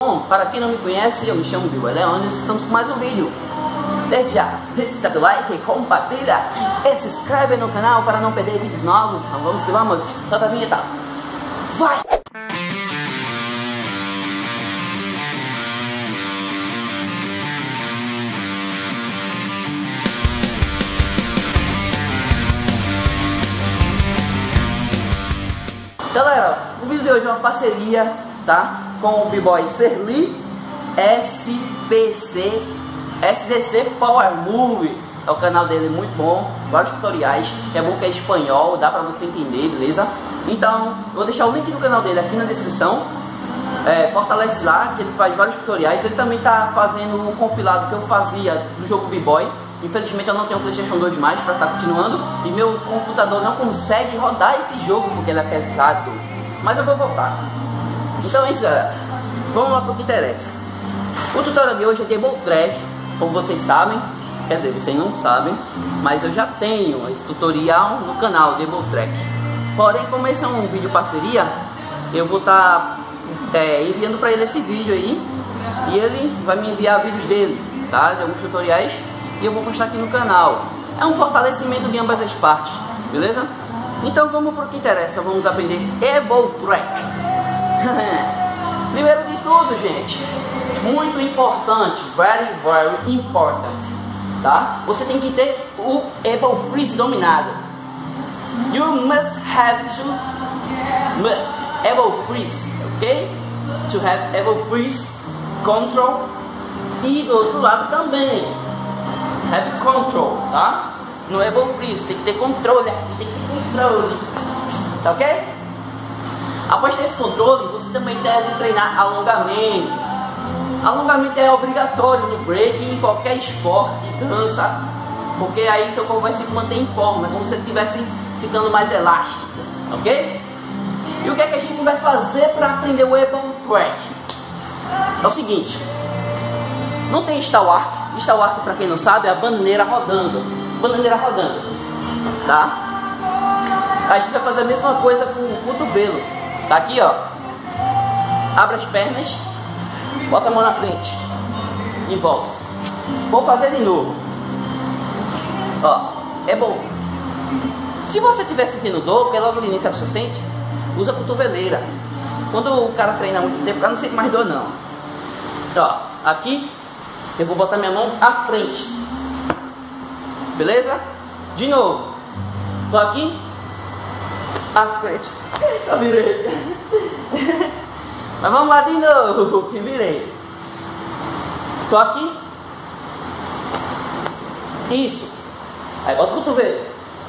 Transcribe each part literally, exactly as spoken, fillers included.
Bom, para quem não me conhece, eu me chamo Bill Leones, estamos com mais um vídeo. Desde já, deixa o like, compartilha e se inscreve no canal para não perder vídeos novos. Então vamos que vamos, solta a vinheta. Vai! Galera, o vídeo de hoje é uma parceria, tá? Com o B-Boy Serli S P C S D C Power Move. É o canal dele, muito bom, vários tutoriais. É bom que é espanhol, dá pra você entender, beleza? Então, eu vou deixar o link do canal dele aqui na descrição. É, fortalece lá, que ele faz vários tutoriais. Ele também tá fazendo um compilado que eu fazia do jogo B-Boy. Infelizmente eu não tenho o PlayStation dois mais para estar continuando e meu computador não consegue rodar esse jogo porque ele é pesado. Mas eu vou voltar. Então é isso, galera. Vamos lá para o que interessa. O tutorial de hoje é de Double Track, como vocês sabem. Quer dizer, vocês não sabem, mas eu já tenho esse tutorial no canal de Double Track. Porém, como esse é um vídeo parceria, eu vou estar tá, é, enviando para ele esse vídeo aí e ele vai me enviar vídeos dele, tá? De alguns tutoriais. E eu vou postar aqui no canal. É um fortalecimento de ambas as partes, beleza? Então vamos para o que interessa. Vamos aprender Double Track. Primeiro de tudo, gente, muito importante, very very important, tá? Você tem que ter o Double Freeze dominado. You must have to Double Freeze, ok? To have Double Freeze control. E do outro lado também have control, tá? No Double Freeze, tem que ter controle, tem que ter controle, tá ok? Após ter esse controle, você também deve treinar alongamento. Alongamento é obrigatório no break e em qualquer esporte, dança, porque aí seu corpo vai se manter em forma, como se ele estivesse ficando mais elástico, ok? E o que é que a gente vai fazer para aprender o Double Track? É o seguinte, não tem Stalwart. Stalwart, para quem não sabe, é a bananeira rodando. Bananeira rodando, tá? A gente vai fazer a mesma coisa com o cotovelo. Tá aqui, ó. Abre as pernas, bota a mão na frente e volta. Vou fazer de novo. Ó, é bom. Se você estiver sentindo dor, porque logo no início você sente, usa a cotoveleira. Quando o cara treina muito tempo, o cara não sente mais dor, não. Ó, aqui eu vou botar minha mão à frente. Beleza? De novo. Tô aqui. À frente. Eu virei. Mas vamos lá de novo. Que virei. Tô aqui. Isso. Aí bota o cotovelo.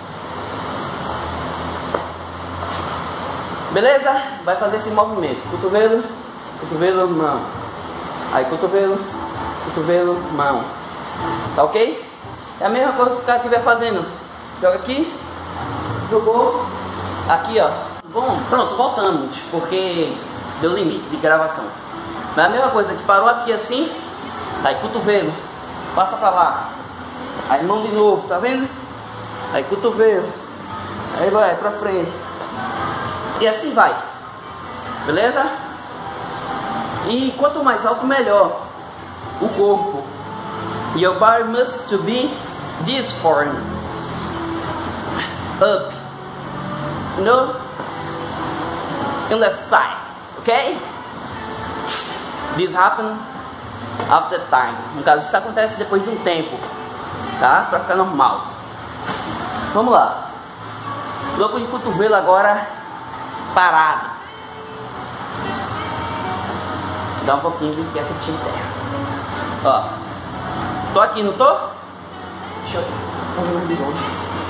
Beleza? Vai fazer esse movimento. Cotovelo, cotovelo, mão. Aí cotovelo, cotovelo, mão. Tá ok? É a mesma coisa que o cara estiver fazendo. Joga aqui, jogou, aqui ó. Bom, pronto, voltamos, porque deu limite de gravação. Mas é a mesma coisa, que parou aqui assim, aí cotovelo, passa pra lá. Aí mão de novo, tá vendo? Aí cotovelo, aí vai pra frente. E assim vai, beleza? E quanto mais alto, melhor o corpo. Your bar must to be this form, up, no, in the side, okay? This happen after time. No caso, isso acontece depois de um tempo, tá? Pra ficar normal. Vamos lá. Bloco de cotovelo agora parado. Dá um pouquinho de que é que tinha terra. Ó. Tô aqui, não tô? Deixa eu fazer um bigode.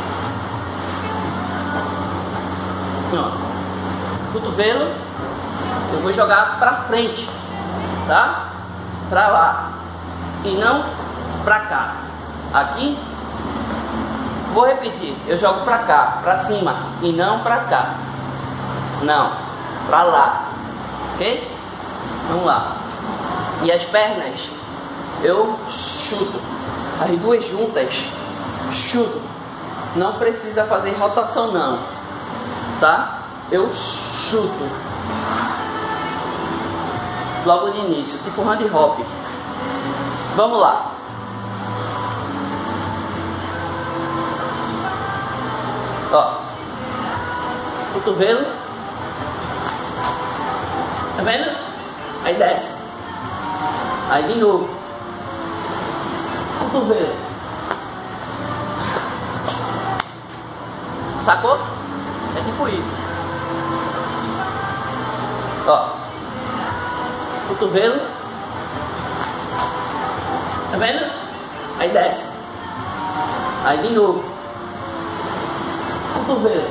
Pronto. Cotovelo. Eu vou jogar pra frente, tá? Pra lá. E não pra cá. Aqui. Vou repetir. Eu jogo pra cá, pra cima. E não pra cá. Não. Pra lá. Ok? Vamos lá. E as pernas, eu chuto. As duas juntas, chuto. Não precisa fazer rotação não, tá? Eu chuto. logo de início, tipo hand hop. Vamos lá. Ó, cotovelo, tá vendo? Aí desce, aí de novo, cotovelo, sacou? É tipo isso. Ó, cotovelo, tá vendo? Aí desce, aí de novo, cotovelo,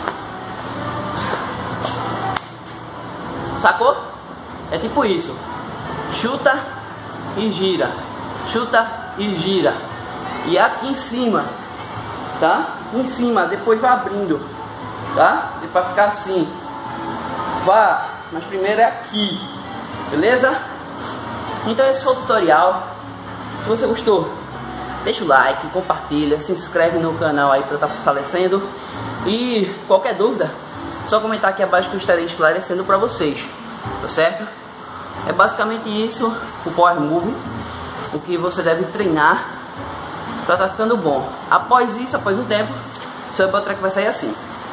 sacou? É tipo isso. Chuta e gira, chuta e gira. E aqui em cima, tá? Em cima, depois vai abrindo, tá? Depois ficar assim. Vá, mas primeiro é aqui, beleza? Então esse foi o tutorial. Se você gostou, deixa o like, compartilha, se inscreve no canal aí para estar fortalecendo. E qualquer dúvida, só comentar aqui abaixo que eu estarei esclarecendo para vocês, tá certo? É basicamente isso, o Power Move, o que você deve treinar para estar ficando bom. Após isso, após um tempo, seu elbow track vai sair assim.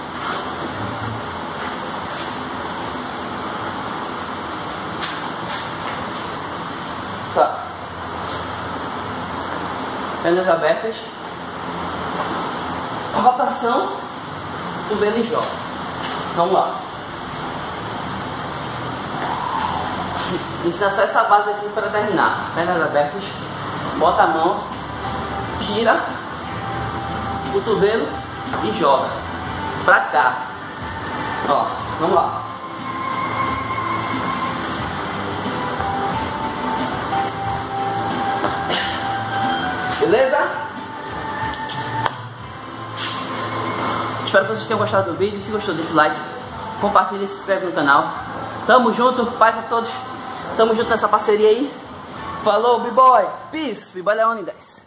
Tá. Pernas abertas, rotação, cotovelo e joga. Vamos lá. Ensina só essa base aqui para terminar. Pernas abertas, bota a mão, gira, cotovelo e joga pra cá. Ó, vamos lá. Beleza? Espero que vocês tenham gostado do vídeo. Se gostou, deixa o like, compartilha e se inscreve no canal. Tamo junto, paz a todos. Tamo junto nessa parceria aí. Falou, B-Boy. Peace. B-Boy Leone dez.